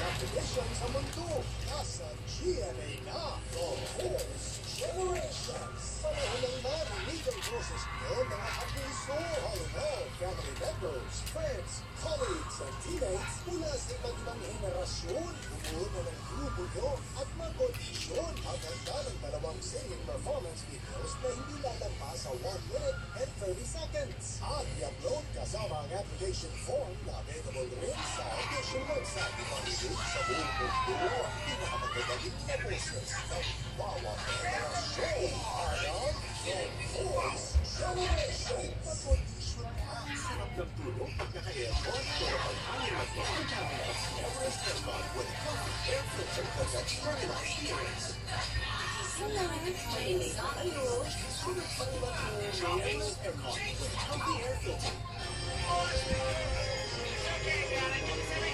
competition sa mundo. Nasa GMA na, the Horse Generations. Panahon ng marinig ang boses niyo, mga kapuso, all family members, friends, colleagues, and teammates mula sa iba't ibang henerasyon. Bumuo na ng grupo nyo at mag-audition. Hanggang ng dalawang singing performance videos na hindi lalampas sa 1 minute and 30 seconds. At i-upload kasama ang application form na available rin sa audition website. Ipanilig sa buong mundo ang pinakamagagaling na boses ng bawat henerasyon. Alam, the Voice Generation. Mag-audition na. Sarap ng tulong pagkaka-airport pero pag-hangin at mga cabinets. Everest Aircon with a comfy air filter that's external experience. Salamat, mahilig kayo. Sunod pa rin ang Everest Aircon with a comfy air filter. Okay, got it.